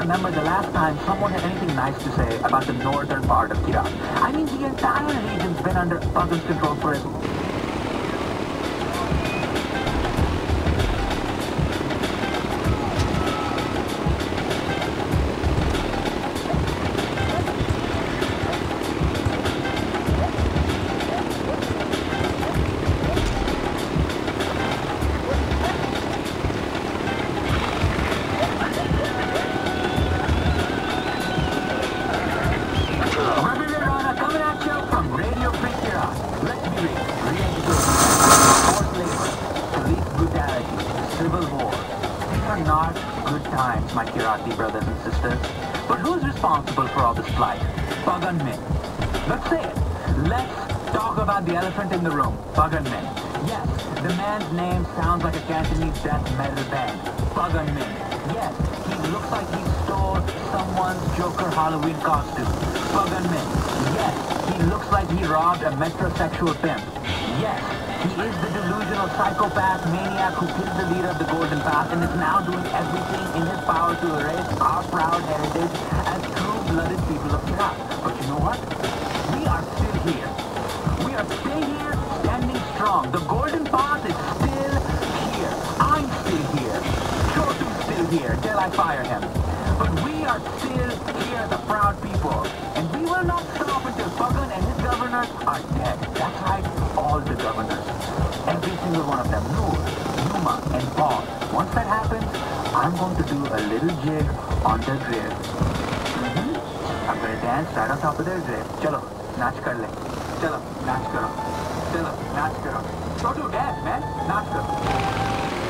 remember the last time someone had anything nice to say about the northern part of Kirat. I mean, the entire region's been under Pagan's control for as... My Kirati brothers and sisters. But who's responsible for all this plight? Pagan Min. Let's say it. Let's talk about the elephant in the room. Pagan Min. Yes, the man's name sounds like a Cantonese death metal band. Pagan Min. Yes, he looks like he stole someone's Joker Halloween costume. Pagan Min. Yes, he looks like he robbed a metrosexual pimp. Yes, he is the delusional psychopath maniac who killed the leader of the Golden Path and is now doing everything in his power to erase our proud heritage as true-blooded people of Kirat. But you know what? We are still here. We are still here, standing strong. The Golden Path is still here. I'm still here. Chotu's still here till I fire him. But we are still here, the proud people. And we will not stop until Pagan and his governors are dead. That's right, all the governors. Every single one of them, Noor, Yuma, and Paul. Once that happens, I'm going to do a little jig on their grave. I'm going to dance right on top of their grave. Chalo, naach kar le. Chalo, naach karo. Chalo, naach karo. Chotu, dance, man. Naach karo.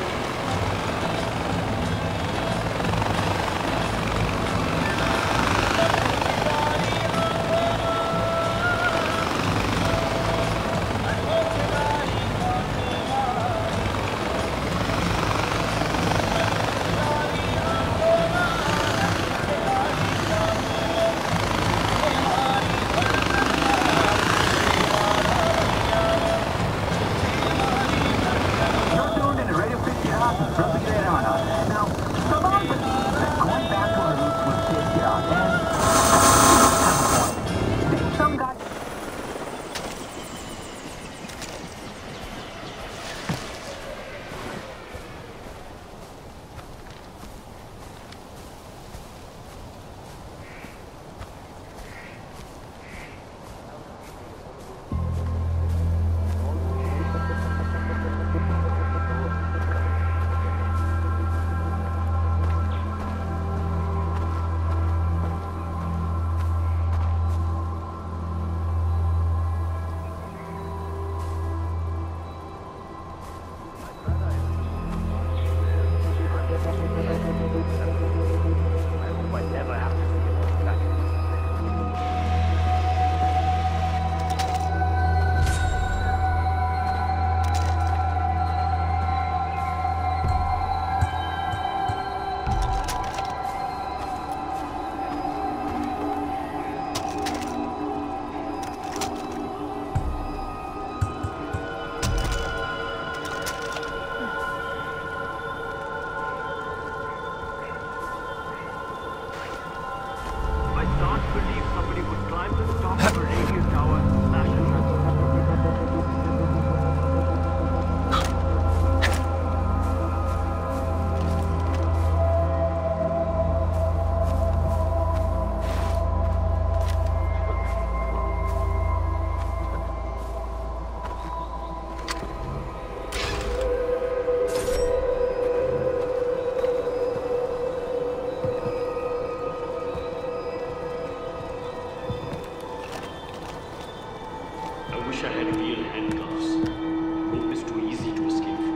wish I had real handcuffs. Rope is too easy to escape from.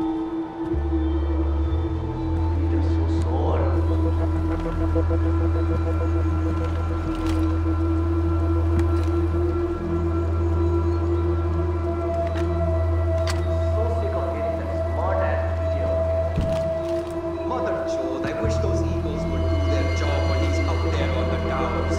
Feet are so sore. So sick of getting that smart ass DJ out there. Mother Chode, I wish those eagles would do their job when he's out there on the towers.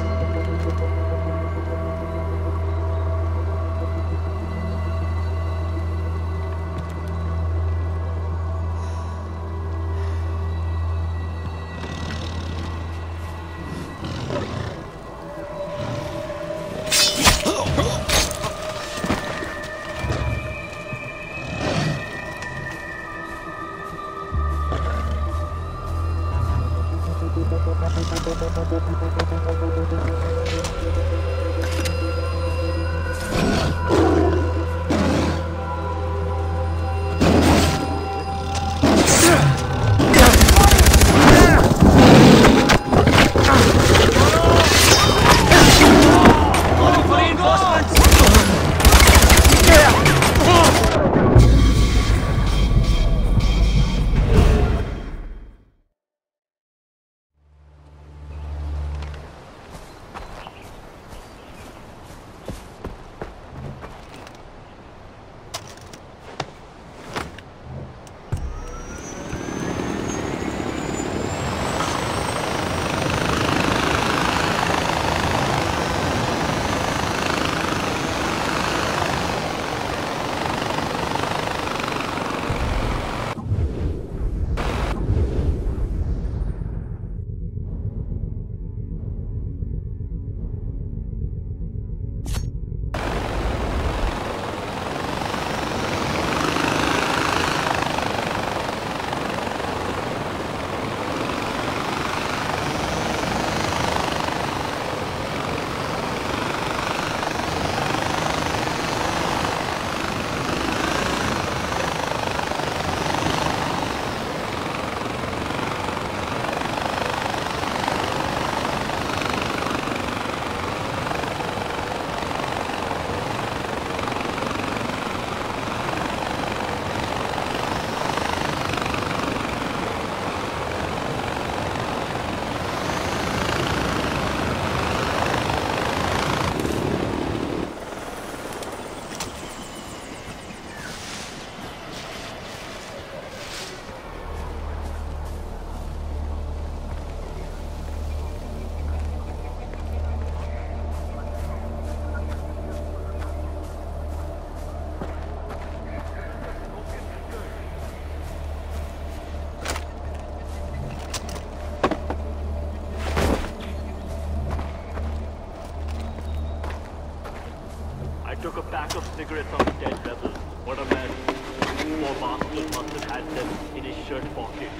took a pack of cigarettes off the dead rebels. What a mess. Poor bastard must have had them in his shirt pocket.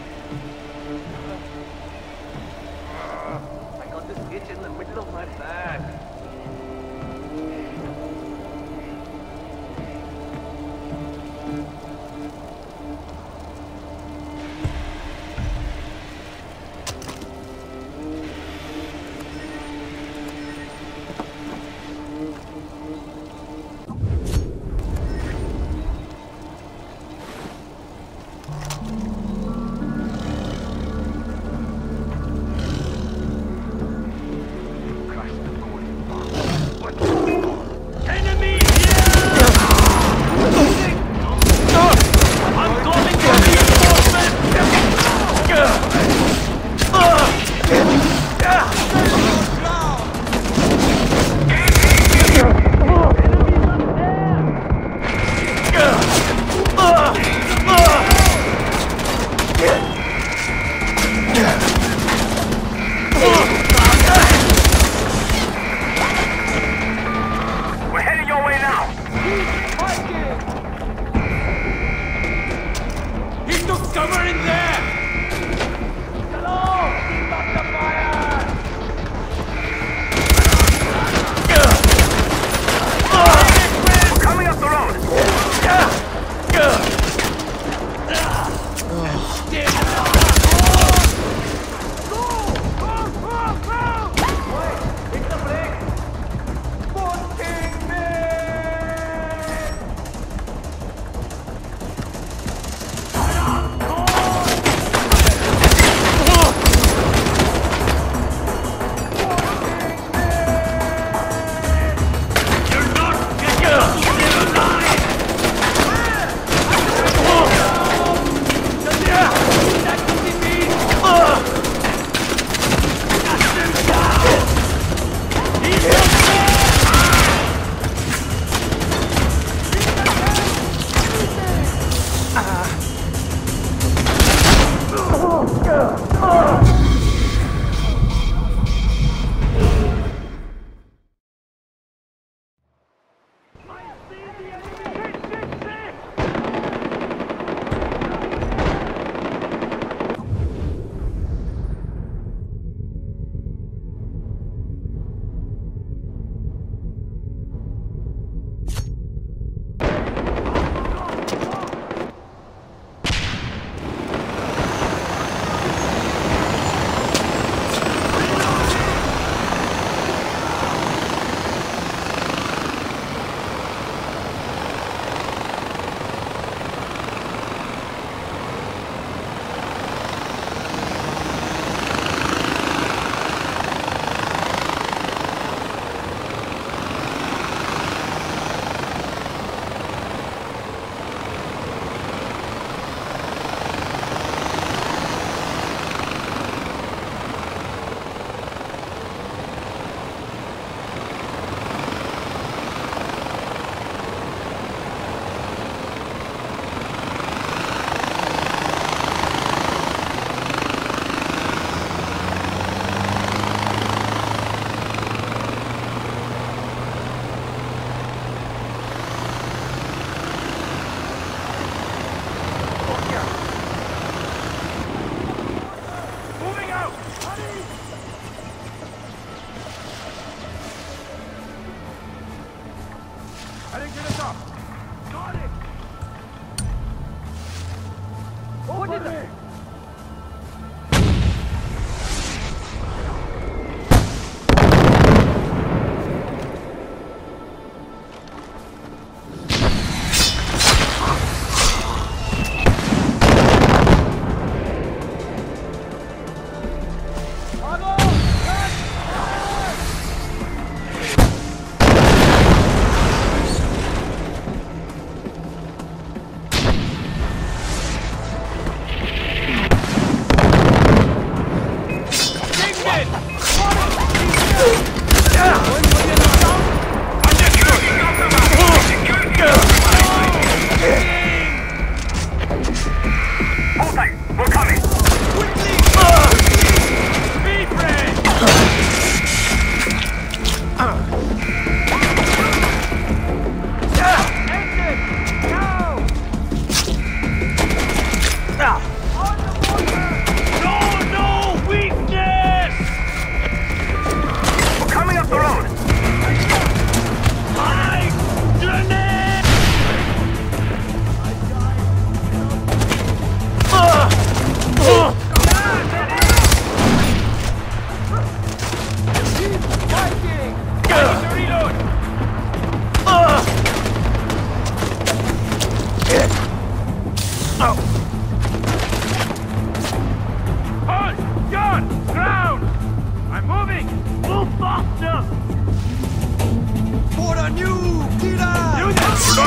I got this itch in the middle of my back.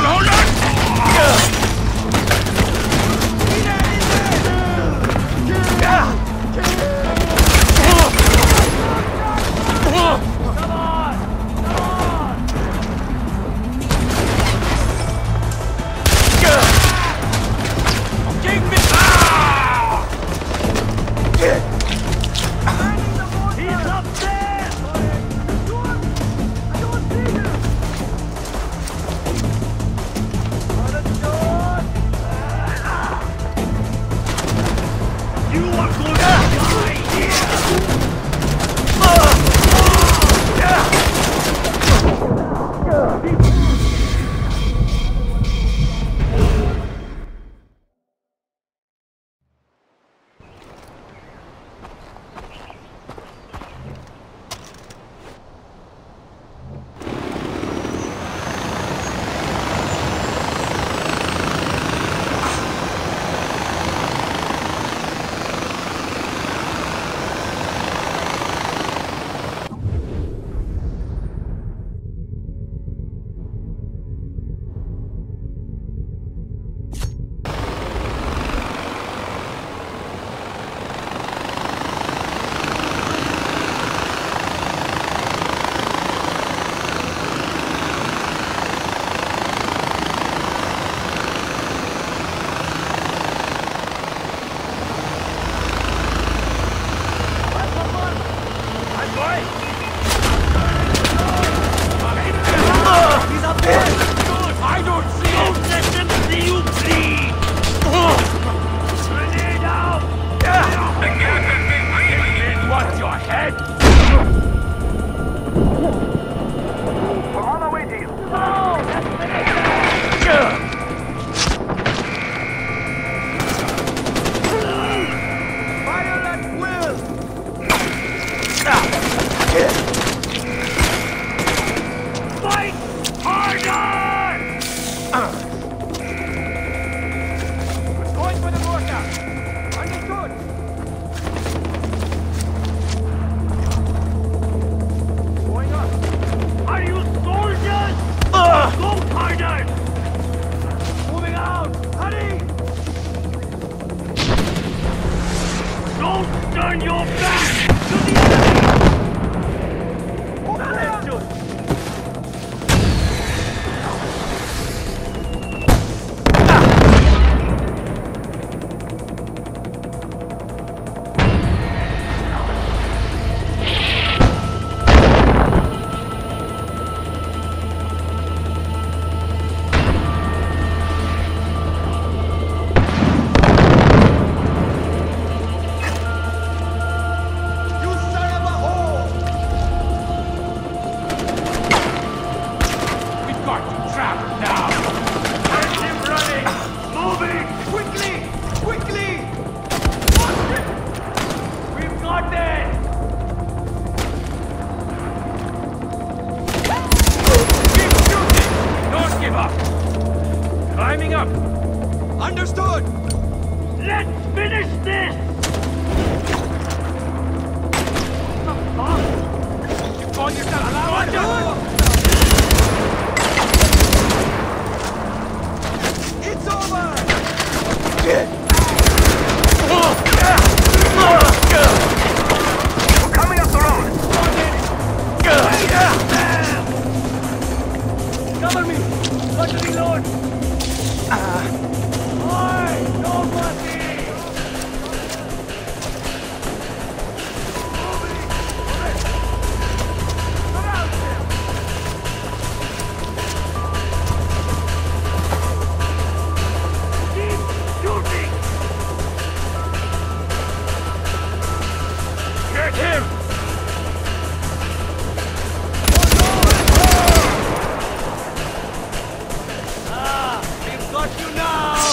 Got you now!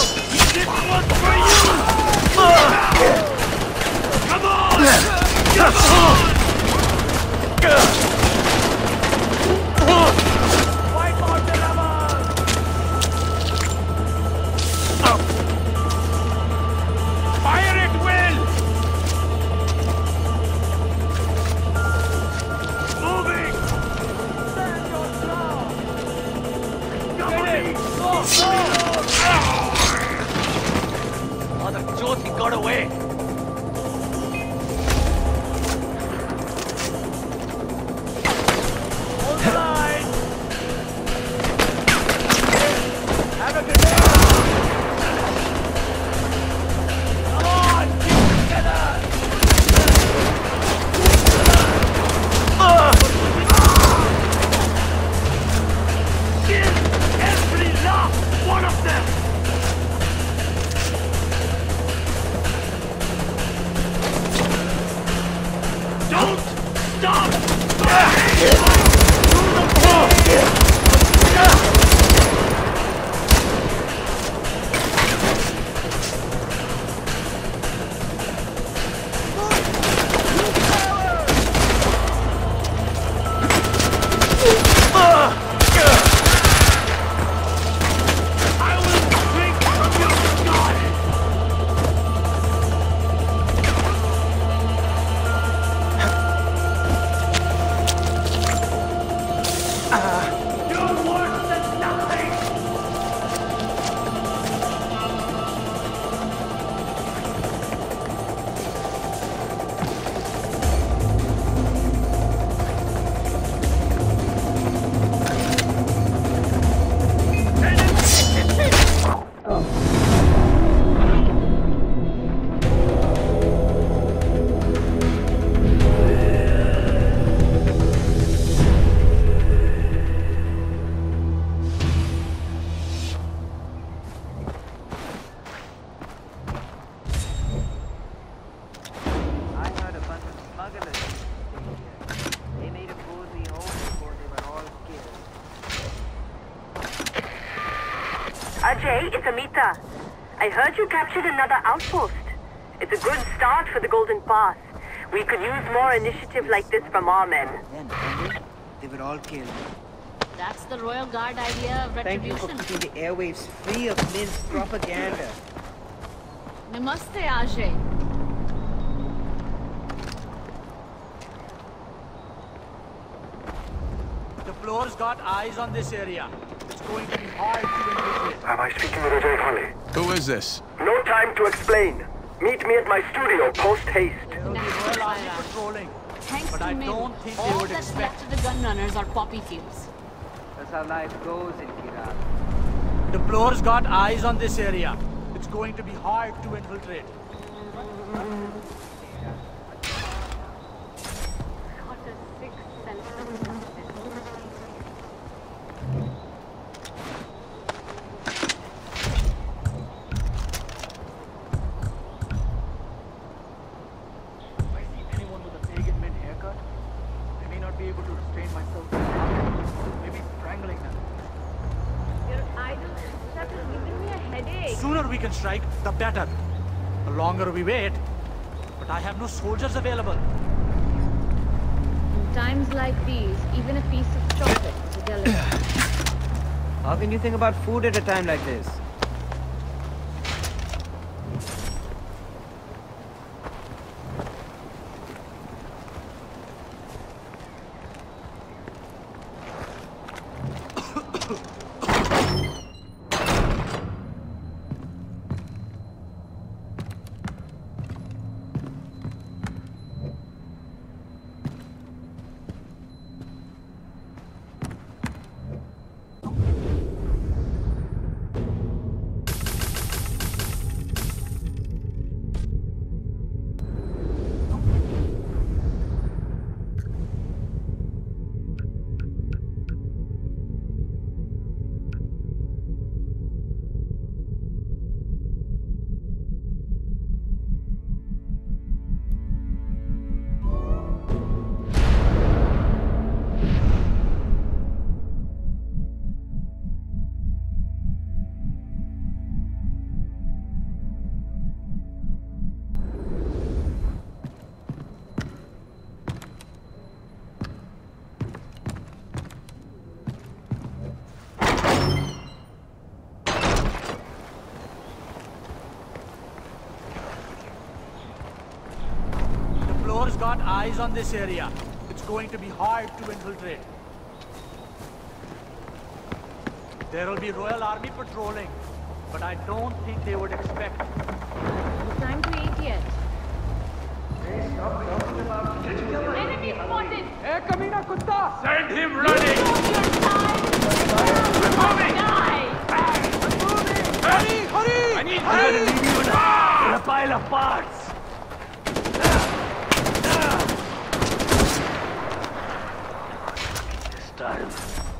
Mother Jyoti he got away! All right! Have a good day! Come on! Keep together! Kill every last one of them! Don't stop! I will drink from your blood! You're worse than nothing! I heard a bunch of smugglers. They made a cozy home before they were all killed. Ajay, it's Amita. I heard you captured another outpost. It's a good start for the Golden Pass. We could use more initiative like this from our men. Then, they were all killed. That's the Royal Guard idea of Thank you for retribution. keeping the airwaves free of minced propaganda. Namaste, Ajay. The floor's got eyes on this area. It's going to be hard to infiltrate. Am I speaking with Ajay Khale? Who is this? No time to explain. Meet me at my studio post haste. There will be Royal Army patrolling. Thanks But to I Min, don't think they all would that's expect- left of the gun runners are poppy fields. That's how life goes in Kirat. The floor's got eyes on this area. It's going to be hard to infiltrate. What a sixth sense of justice. If I see anyone with a pagan mint haircut, I may not be able to restrain myself from maybe strangling them. Your idol that is giving me a headache. Sooner we can strike, the better. The longer we wait, but I have no soldiers available. In times like these, even a piece of chocolate is a delicacy. How can you think about food at a time like this? Floor's got eyes on this area. It's going to be hard to infiltrate. There will be Royal Army patrolling, but I don't think they would expect. It's time to eat yet. Enemy spotted! Hey, Kamina Kutta! Send him running! I'm coming! Die! Hurry! Hurry! I need help! I'm gonna leave you in a pile of parts! This time.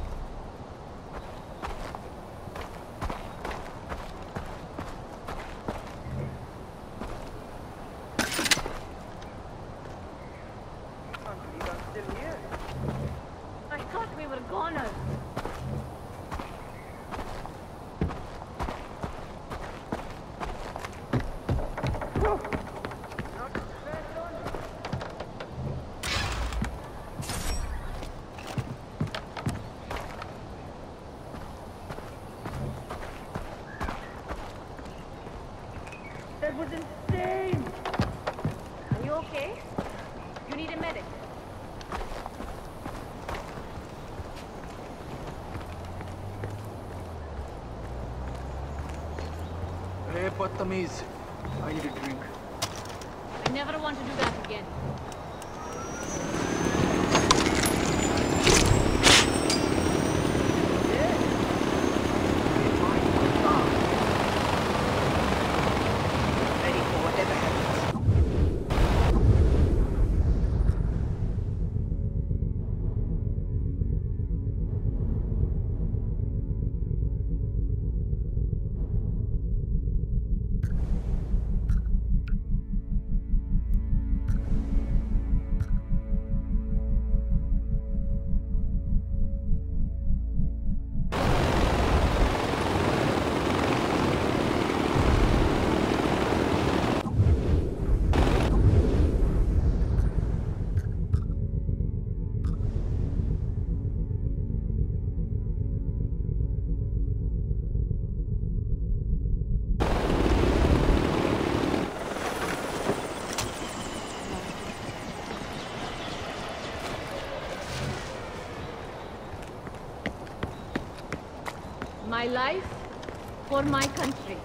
Can't believe I'm still here. I thought we were goners. Not bad done. That was insane! Are you okay? You need a medic. Hey, Patamiz. I need a drink. I never want to do that again. Ready for whatever happens. My life for my country.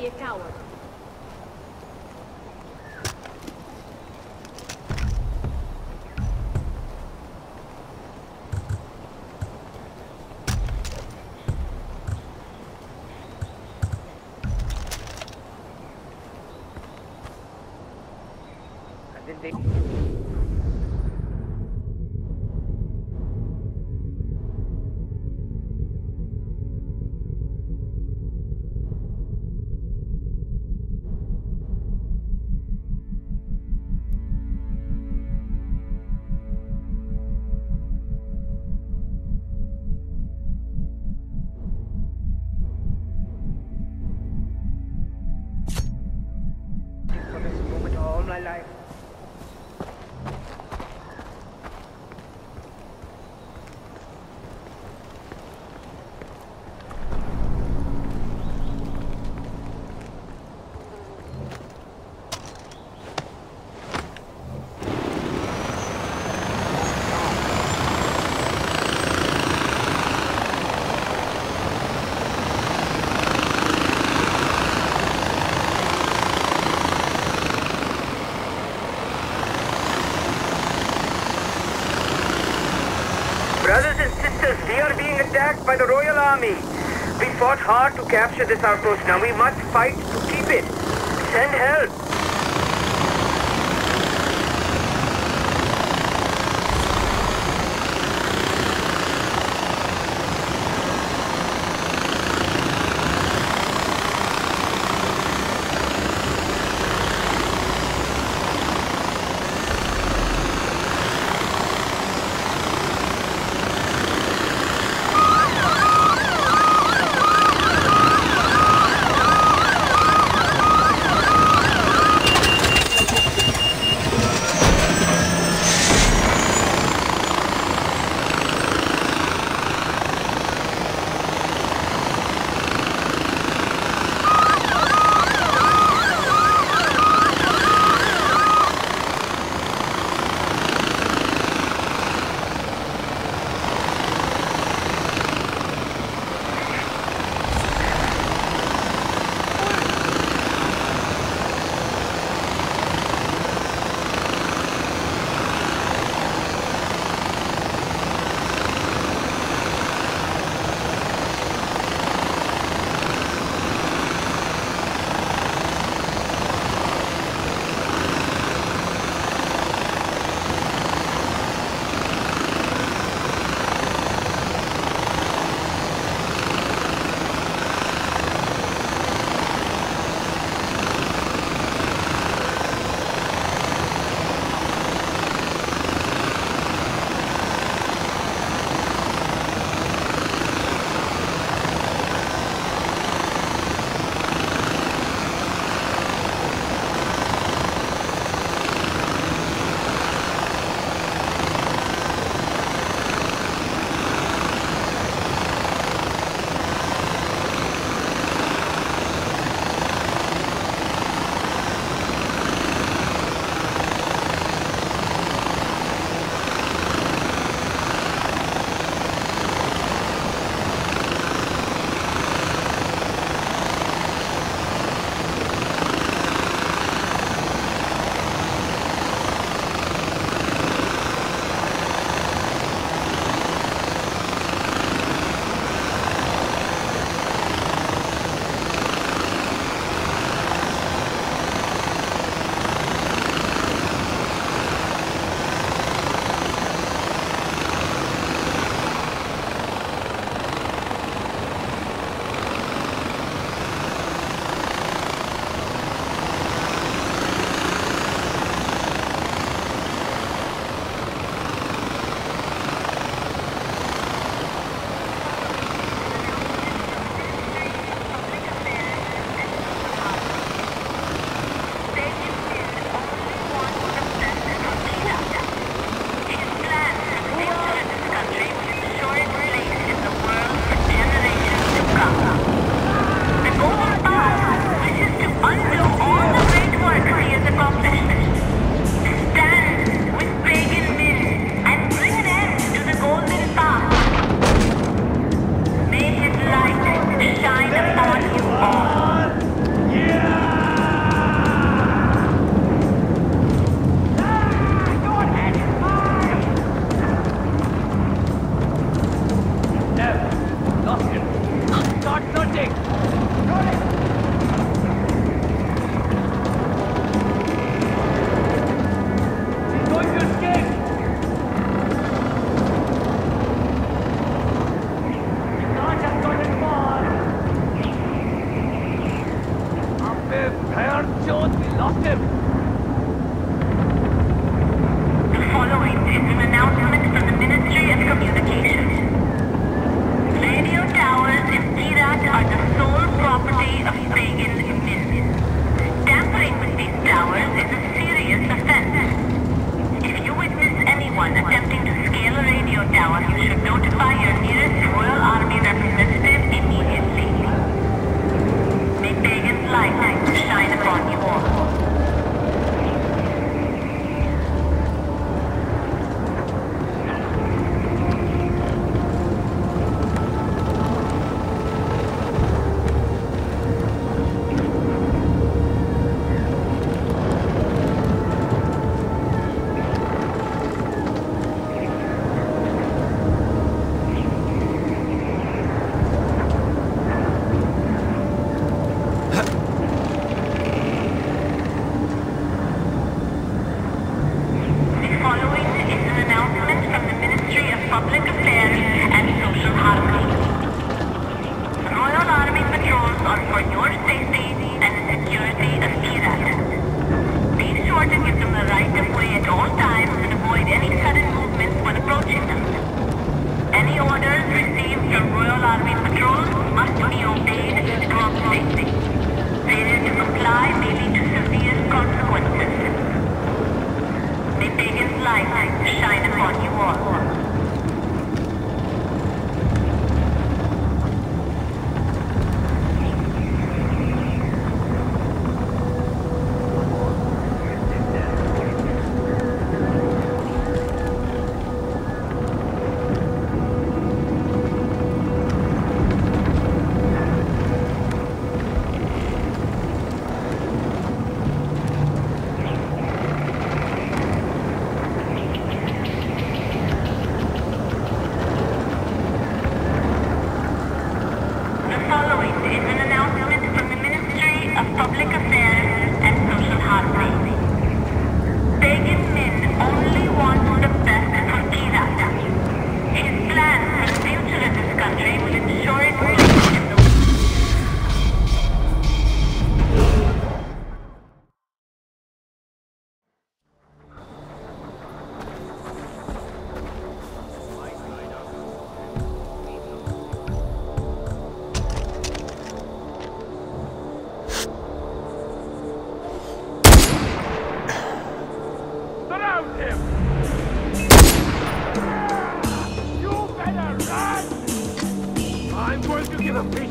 a tower. And then they... for this moment all my life. Brothers and sisters, we are being attacked by the Royal Army. We fought hard to capture this outpost. Now we must fight to keep it. Send help.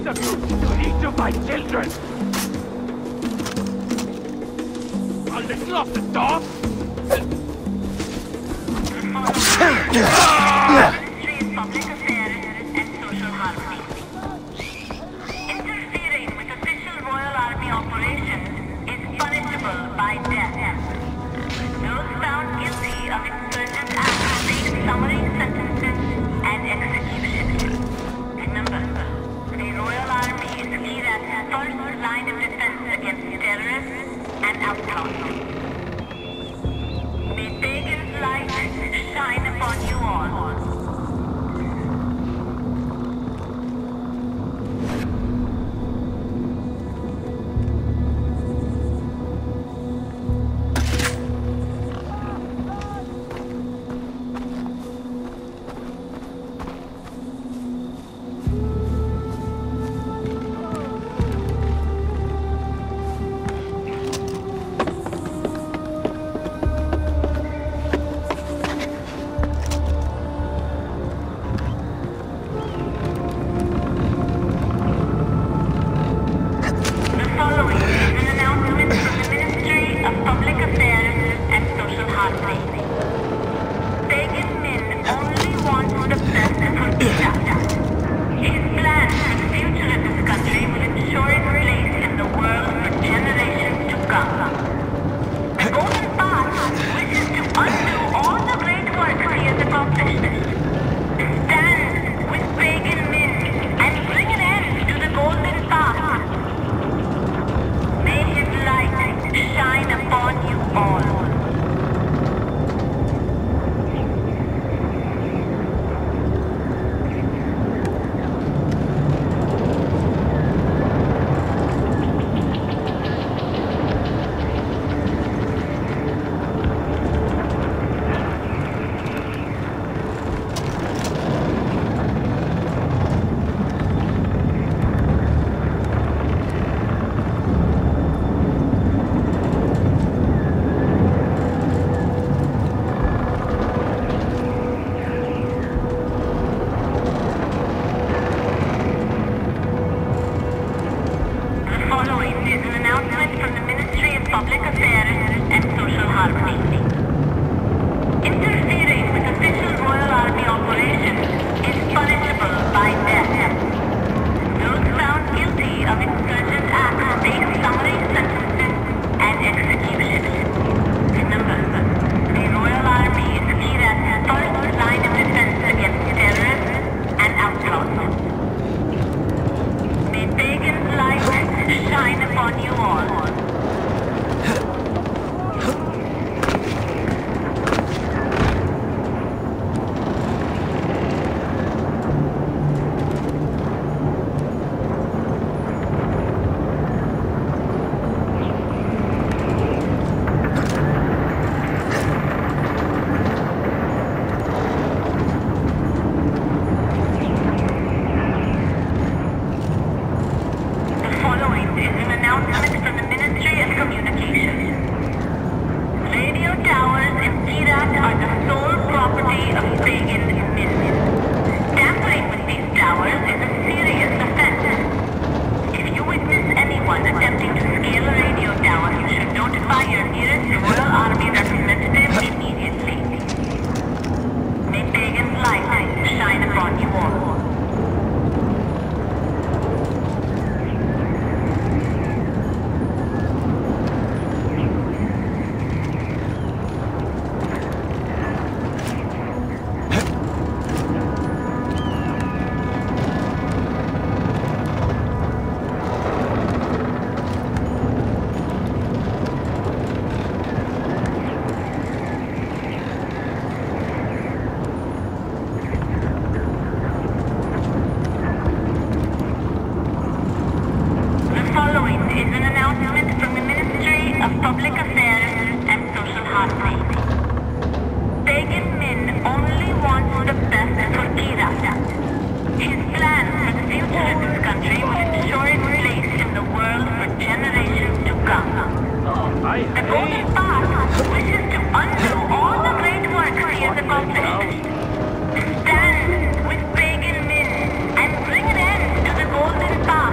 rest of you, each of my children! A little of the dog? Ministry of Public Affairs and Social Harmony. Interfering with official Royal Army operations is punishable by death. Those found guilty of insurgent acts face summary sentences and execution. Remember, the Royal Army is Kirath's first line of defense against terrorists and outlaws. May Pagan's light shine upon you all. Stand with pagan men and bring an end to the golden path.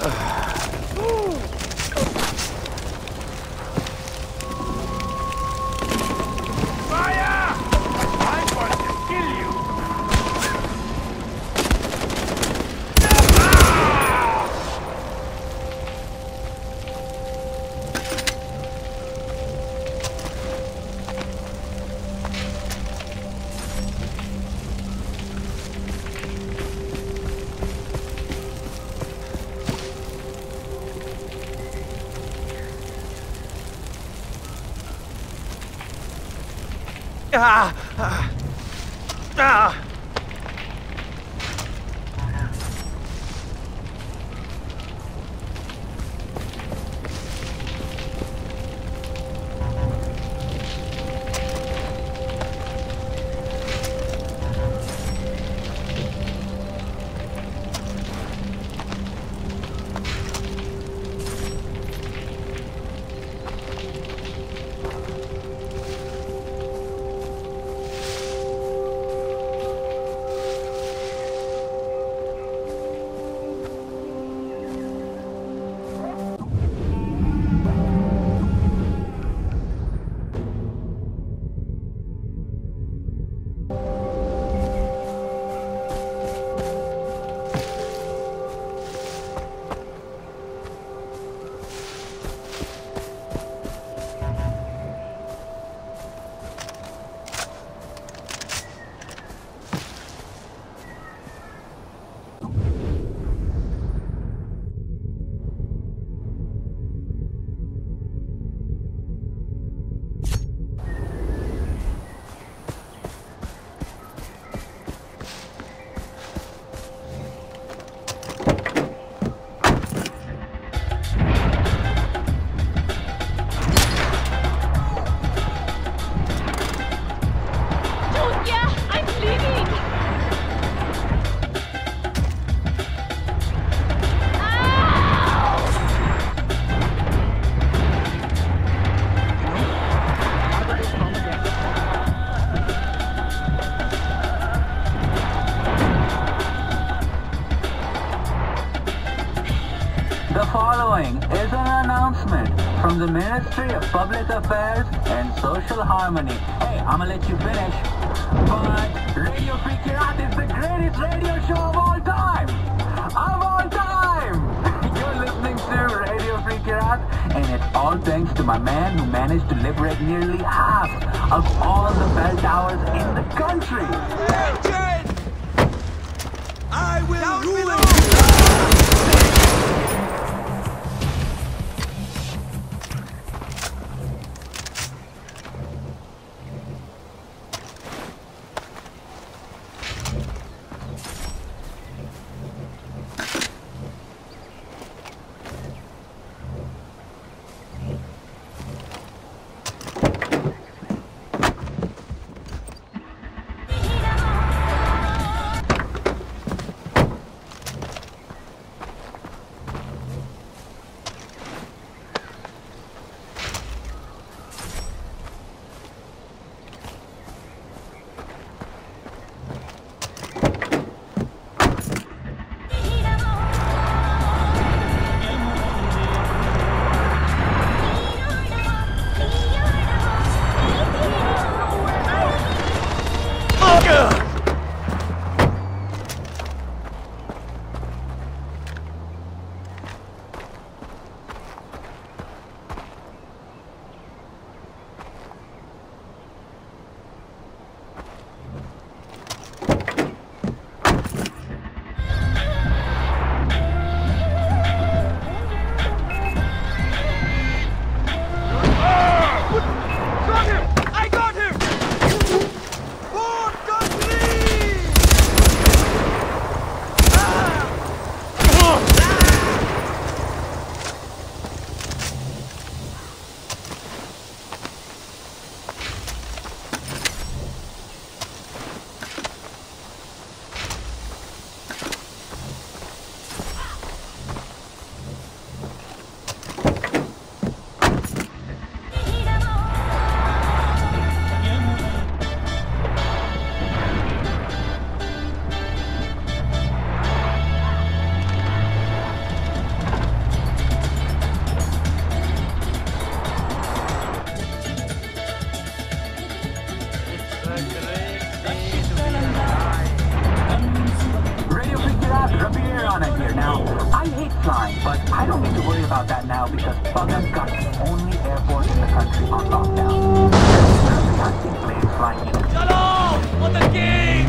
The following is an announcement from the Ministry of Public Affairs and Social Harmony. Hey, I'ma let you finish. But Radio Free Kirat is the greatest radio show of all time! Of all time! You're listening to Radio Free Kirat, and it's all thanks to my man who managed to liberate nearly half of all the bell towers in the country. I will rule it! Now, I hate flying, but I don't need to worry about that now because Pagan's got the only airport in the country on lockdown. I've seen planes flying in. Shalom! On the king!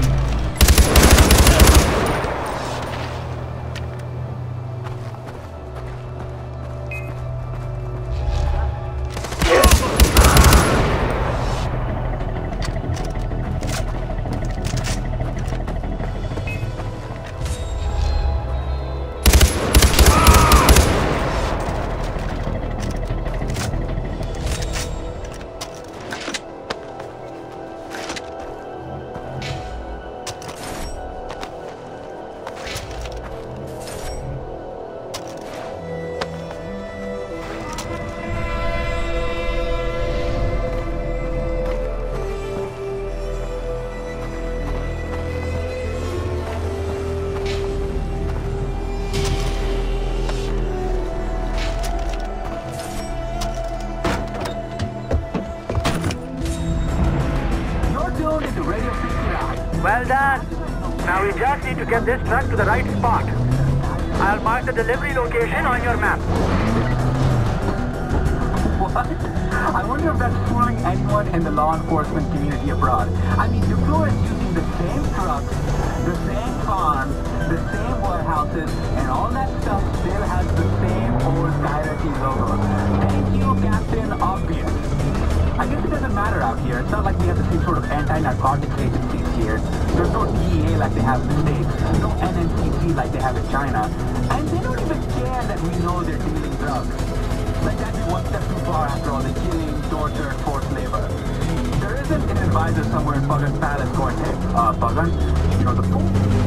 Well done. Now we just need to get this truck to the right spot. I'll mark the delivery location on your map. What? I wonder if that's fooling anyone in the law enforcement community abroad. I mean, Duplo is using the same trucks, the same farms, the same warehouses, and all that stuff still has the same old Skyrocky logo. Thank you, Captain Obvious. I guess it doesn't matter out here. It's not like we have the same sort of anti-narcotics agencies here. There's no DEA like they have in the States, no NNCC like they have in China, and they don't even care that we know they're dealing drugs. Like that'd be one step too far after all the killing, torture, and forced labor. There isn't an advisor somewhere in Pagan's palace going, hey, Pagan, you know the fool?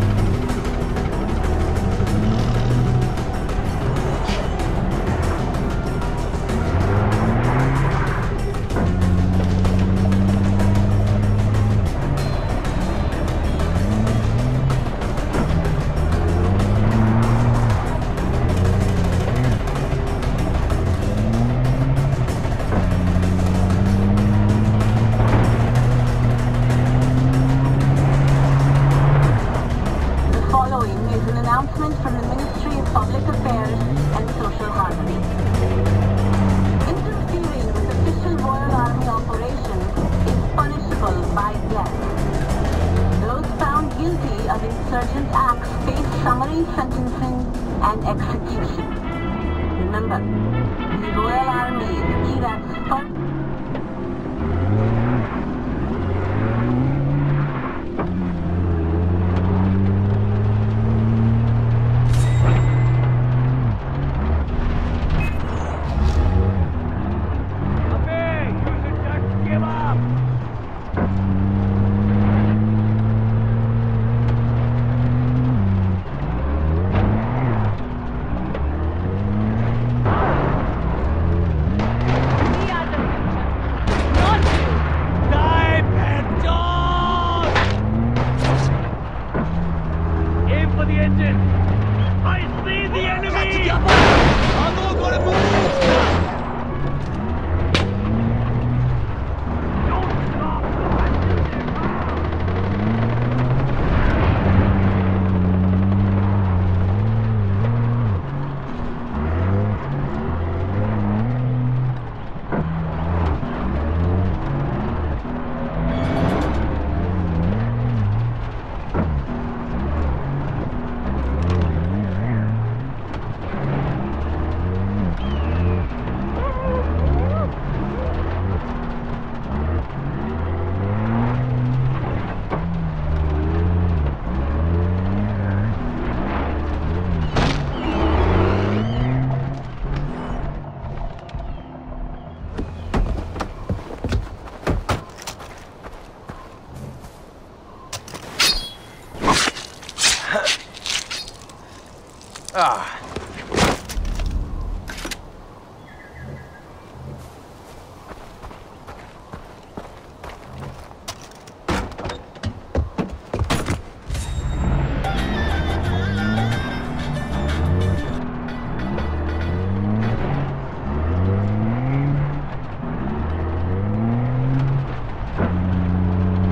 From the Ministry of Public Affairs and Social Harmony. Interfering with official Royal Army operations is punishable by death. Those found guilty of insurgent acts face summary sentencing and execution. Remember, the Royal Army is Iraq's first.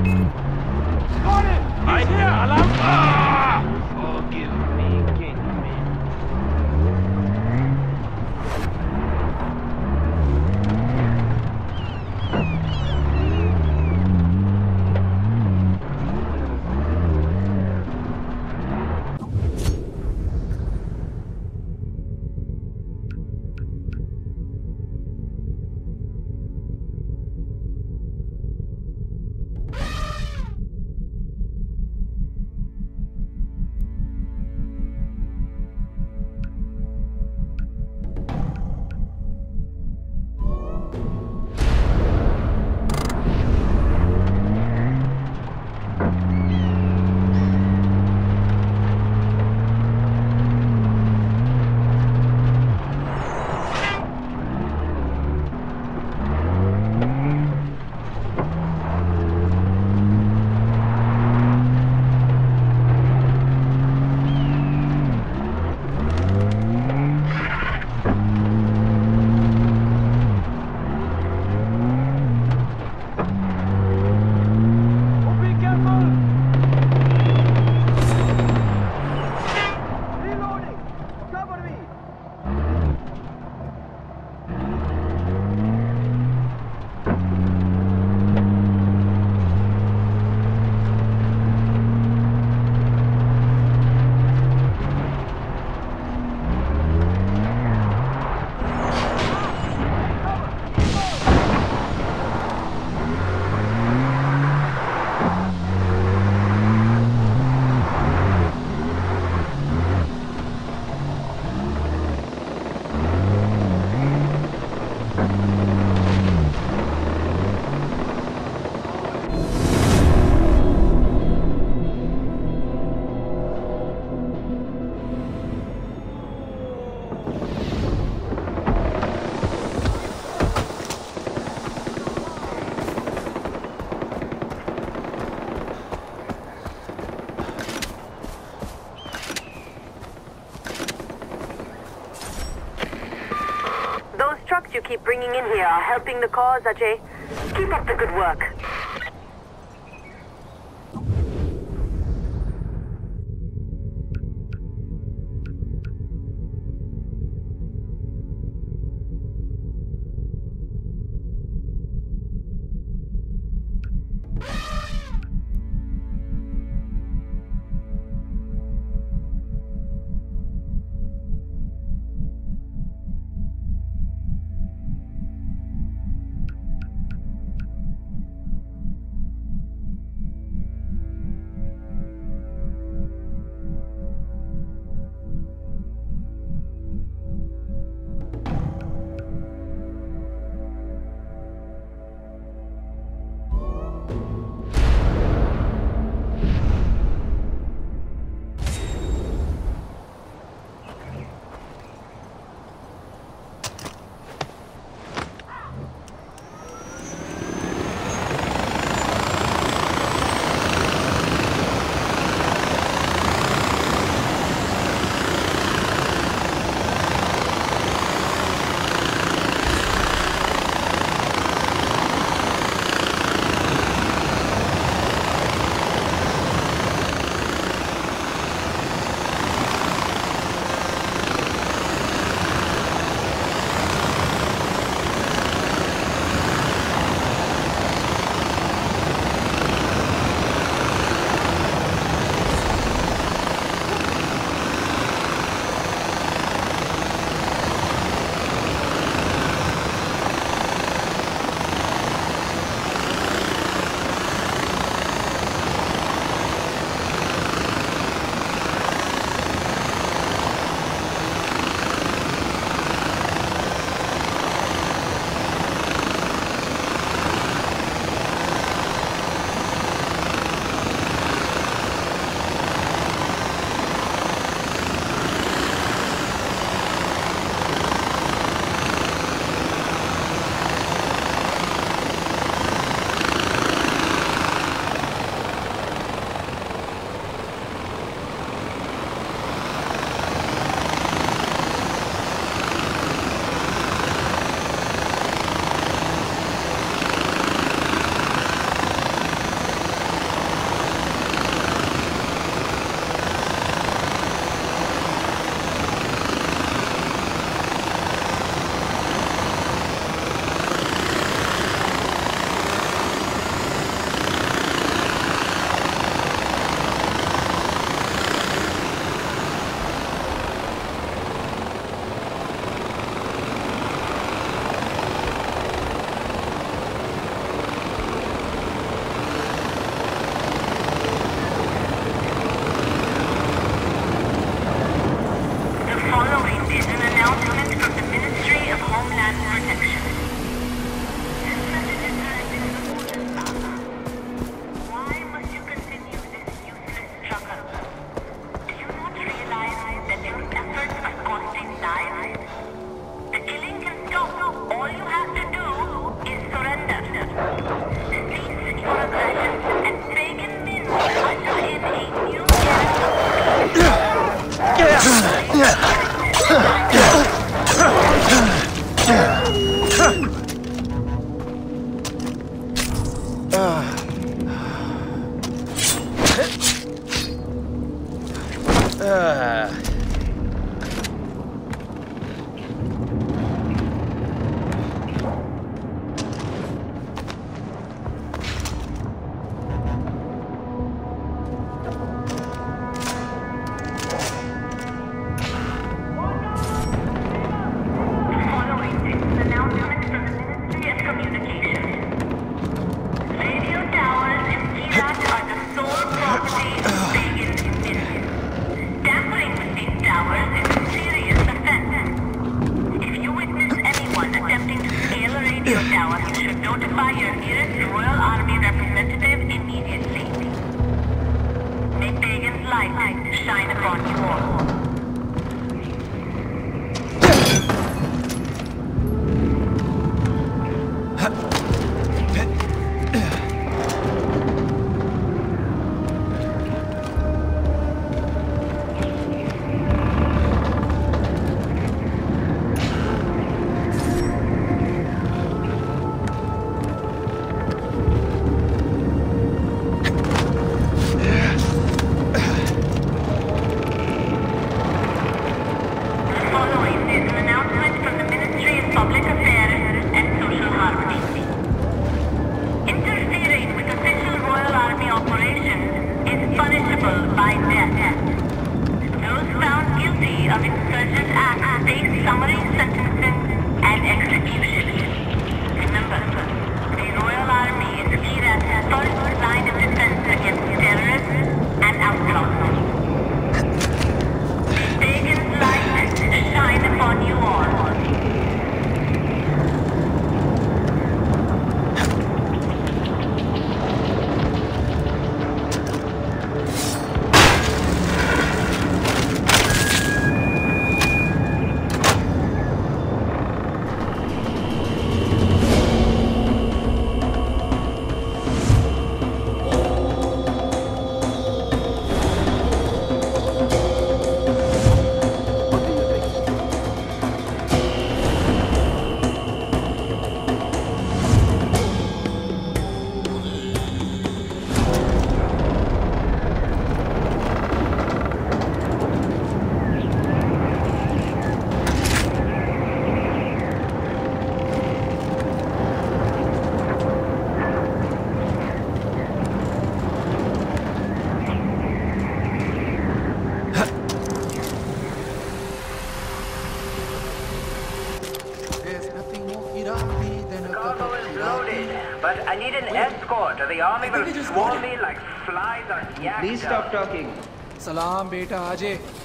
Forgive me, King. products you keep bringing in here are helping the cause, Ajay. Keep up the good work. but I need an escort or the army will swarm me like flies on yak. Please stop talking. सलाम बेटा अजय